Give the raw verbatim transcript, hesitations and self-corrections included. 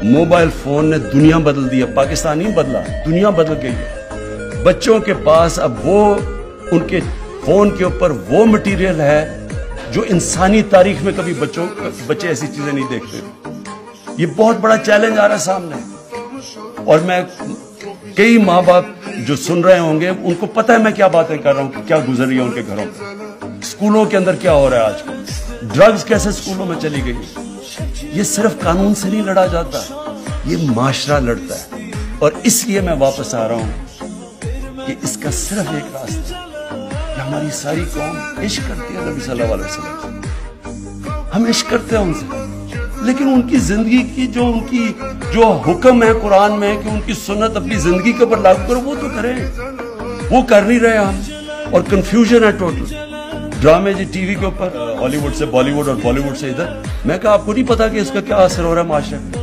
Mobile phone نے دنیا بدل دی ہے، پاکستان نہیں بدلا، دنیا بدل گئی ہے۔ بچوں کے پاس اب وہ ان کے فون کے اوپر وہ مٹیریل ہے جو انسانی تاریخ میں کبھی بچوں بچے ایسی چیزیں نہیں دیکھتے۔ یہ بہت بڑا چیلنج آ رہا ہے سامنے، اور میں کئی ماں باپ جو سن رہے ہوں گے ان کو پتہ ہے میں کیا باتیں کر رہا ہوں، کیا گزر رہی ہے ان کے گھروں میں، اسکولوں کے اندر کیا ہو رہا ہے آج کل، ڈرگز کیسے اسکولوں میں چلی گئی۔ یہ صرف قانون سے نہیں لڑا جاتا، یہ معاشرہ لڑتا ہے، اور اس لیے میں واپس آ رہا ہوں کہ اس کا صرف ایک راستہ ہے کہ ہماری ساری قوم عشق کرتی ہے نبی صلی اللہ علیہ وسلم سے، ہم عشق کرتے ہیں ان سے، لیکن ان کی زندگی کی جو ان کی جو حکم ہے قرآن میں کہ ان کی سنت اپنی زندگی کے اوپر لاگو کرو، وہ تو کریں، وہ کر نہیں رہے ہم، اور کنفیوژن ہے ٹوٹل۔ ڈرامے جی ٹی وی کے اوپر ہالی ووڈ سے بالی ووڈ اور بالی ووڈ سے ادھر، میں کہا آپ کو نہیں پتا کہ اس کا کیا اثر ہو رہا ہے معاشرے میں؟